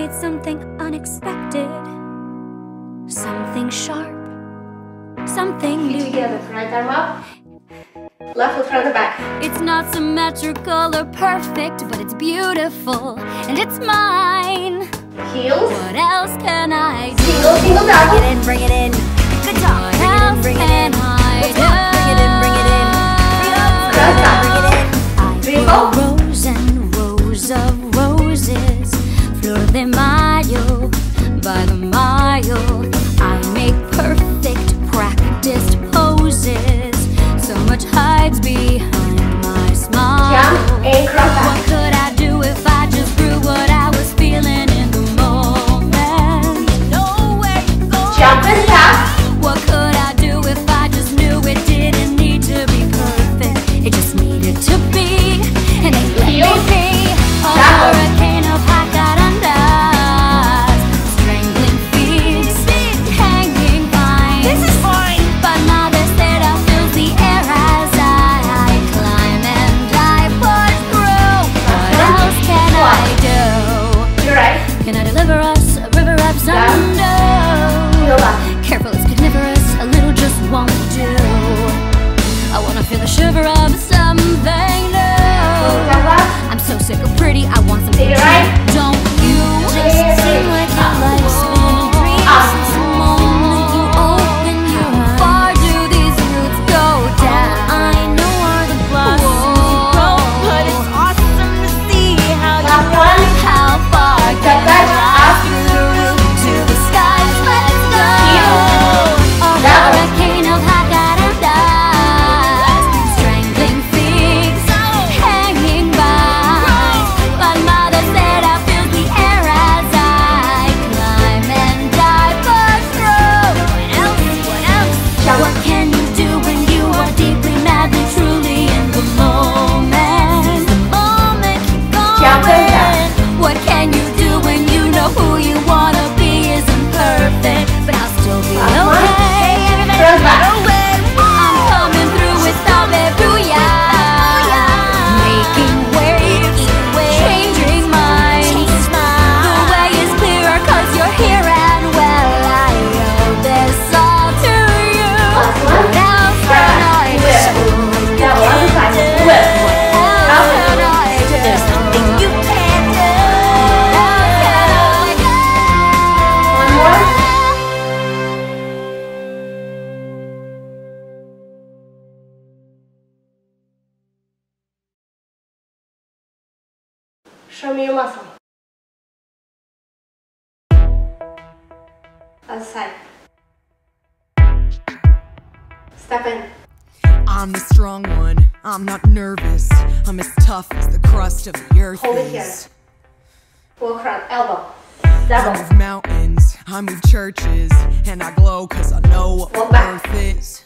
need something unexpected, something sharp, something new. Together, right arm up, left foot front and back. It's not symmetrical or perfect, but it's beautiful and it's mine. Heels. What else can I do? Single down. Bring it in. Good job. What else can I do? Bring it in. Bring it in. I put rows and rows of roses, flor de mayo by the mile. I make perfect practiced poses. So much hides behind my smile. Jump and cross back. What could I do if I just grew what I was feeling in the moment? Nowhere to go. Jump and tap. What could I do if I just knew it didn't need to be perfect? It just needed to be, and it let me be. A hurricane of hot carandas, strangling feet, hanging vines. This is fine. But now this data fills the air as I climb and I push through. What else can I do? You're right. Can I deliver us a river of thunder? Careful, it's carnivorous, a little just won't do. I wanna feel the shiver of something new. I'm so sick of pretty, I want something new. Don't you just seem like your life's been a dream since the moment you open your eyes? How far do these roots go down? I know where the blossoms grow, but it's awesome to see how you run. How far can I rise through the roof to the skies? Let's go. A hurricane of hot carandas, strangling figs, hanging vines. But mother said I feel the air as I climb and I push through. What else? What else? What can you do when you are deeply, madly, truly in the moment? The moment keep going. What can you do when you know who you wanna be isn't perfect, but I'll still be okay? Everybody get away. I'm coming through with hallelujah, making waves, changing minds. The way is clearer 'cause you're here, and well, I owe this all to you. What else can I do? That one side. What else can I do? There's nothing you can't do. What else can I do? One more. Show me your muscle. Other side. Step in. I'm the strong one, I'm not nervous. I'm as tough as the crust of the earth Hold it here. is. Walk around. Elbow. I Double. move mountains, I move churches, and I glow 'cause I know what Walk back. worth is.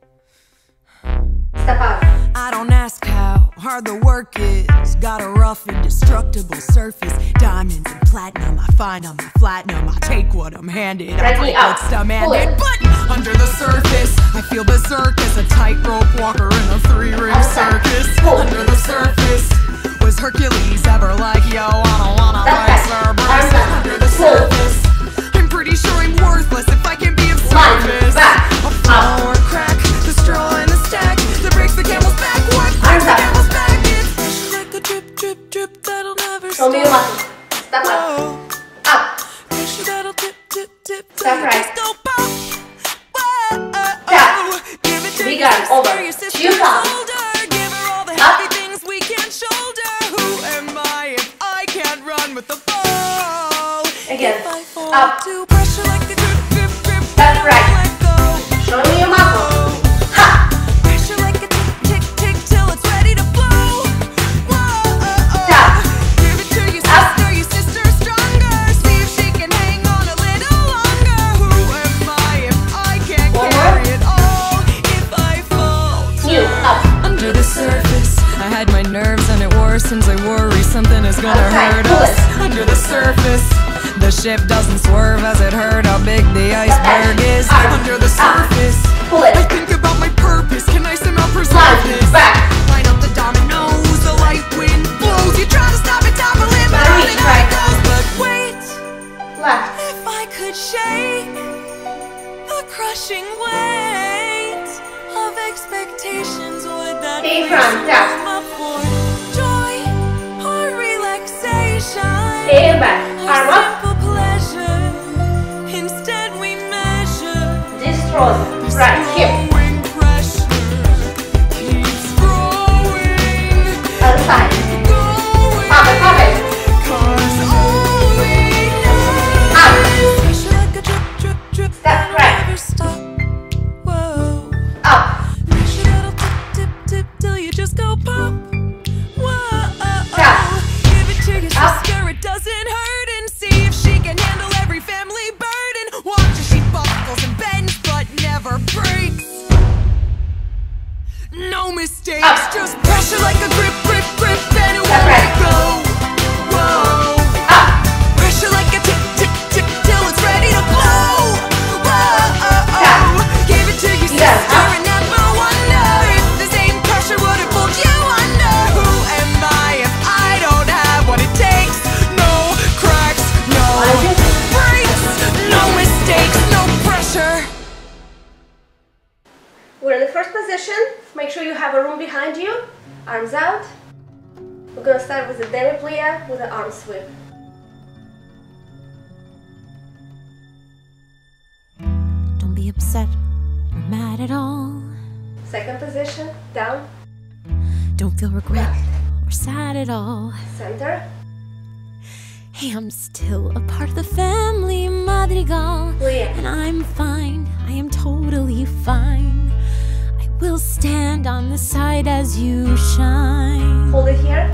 Step out. I don't ask how hard the work is. Got a rough, indestructible surface. Diamonds and platinum, I find I'm platinum. I take what I'm handed, I Right knee break up. what's demanded. Pull it. But under the surface, I feel berserk as a tightrope walker in a three-ring Outside. circus. Pull. Under the surface, was Hercules ever like, yo, I don't wanna That's fight right. Cerberus? Arms up. Under the Pull. surface, I'm pretty sure I'm worthless if I can be of Line. service. Back. A flower crack, the straw in the stack that breaks the camel's back. What breaks Arms the up. camel's back? It's like the drip, drip, drip that'll never Show me your stop. muscle. Step up. Whoa. Up. Pressure that'll dip, dip, dip. Step till right. you just go pop. Whoa. Tap. Give it to We your got it. sister, Over. your sister's You come. older. Give her all the Up. heavy things we can't shoulder. Who am I if I can't run with the ball? Again. If I fall Up. to pressure like the drip, drip, drip. That's I right. won't let go. Show me your muscle. Ha. Pressure like a tick, tick, tick till it's ready to blow. Whoa. Tap. Give it to your Up. sister, your sister's stronger. See if she can hang on a little longer. Who am I if I can't One carry more. it all? If I fall New. Up. under the surface, I hide my nerves and it worsens. I worry something is gonna Outside. hurt Pull us. it. Under the surface, the ship doesn't swerve as it hurt how big the iceberg is. Arms. Under the Up. surface, Pull it. I think about my purpose. Can I somehow preserve Line. this? Back. Line up the dominoes, the light wind blows. You try to stop it, topple it, but Gotta on reach and on right. it goes. But wait, crushing weight of expectations. Would that Stay front, tap. for joy or relaxation? Stay back, arm up. Simple pleasure. Instead we measure. Discharge, right hip. Growing pressure keeps growing. Other side. Going. Pop it, pop it. 'Cause all we know Up. is pressure like a drip, drip, drip. Step that'll right. never stop. Whoa. Up. Pressure that'll tip, tip, tip till you just go pop. Whoa. Tap. Give it to your Up. sister, it doesn't hurt, and see if she can handle every family burden. Watch as she buckles and bends but never breaks. No mistakes, Up. just pressure like a grip, grip, grip, and it Step won't right. let go. Whoa. Up. Pressure like a tick, tick, tick till it's ready to blow. Whoa. Tap. Give it to your You got it. sister Up. and never wonder if the same pressure would have pulled you under. Who am I if I don't have what it takes? No cracks, no breaks, no mistakes, no pressure. We're in the first position. Make sure you have a room behind you. Arms out. We're going to start with the demi-plie with the arm sweep. Don't be upset or mad at all. Second position, down, Don't feel regret left, or sad at all. center, Hey, I'm still a part of the family, Madrigal. plie. And I'm fine, I am totally fine. I will stand on the side as you shine. Hold it here.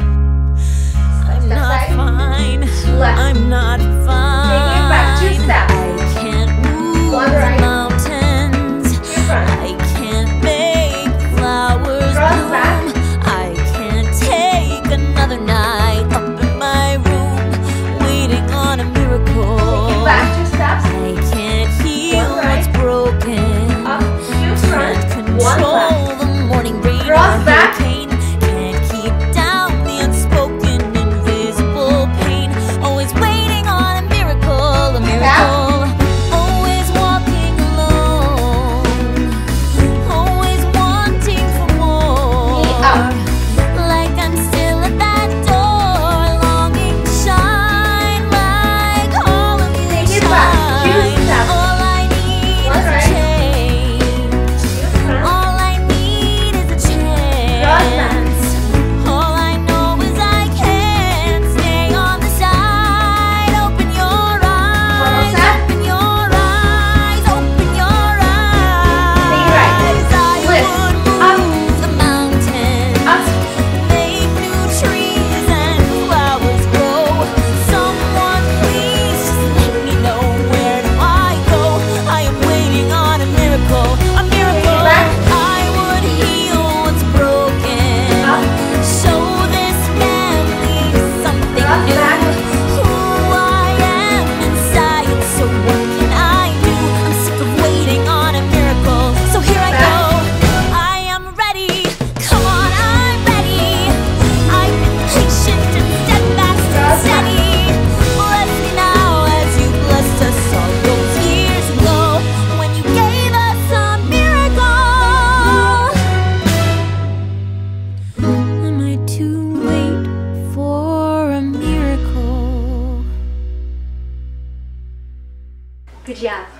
I'm Step not side. fine, Left. I'm not fine. Take it back, 2 steps. I can't move One the right. mountains. 2 front. I can't make flowers Cross back. bloom. I can't take another night up in my room, waiting on a miracle. Take it back, 2 steps. I can't heal One right. what's broken. Up, 2 front, Can't 1 control left. the morning rain Cross or back. hurricane. Can't keep down the unspoken, invisible pain. Always waiting on a miracle, a miracle. Always walking alone. Always wanting for more. Knee up. Like I'm still at that door, longing to shine like all of you Take it back. shine. 2 steps. All I need One is a right. change. 2 front, All I need is a Cross back. chance. All I know is I can't stay on the side. Open your eyes. set. Open your eyes. Open your Stay right. eyes. I Lift. would Up. move the mountains. up, Make new trees and flowers grow. Someone please just let me know, where do I go? I am waiting on a miracle, a miracle. back. I would heal what's broken. Up. Show this family something Cross new. back. Who I am inside, so what can I do? I'm sick of waiting on a miracle, so here I Back. go. I am ready. Come on, I'm ready. I've been patient and steadfast and Cross back. steady. Bless me now as you blessed us all those years ago when you gave us a miracle. Am I too late for a miracle? good job.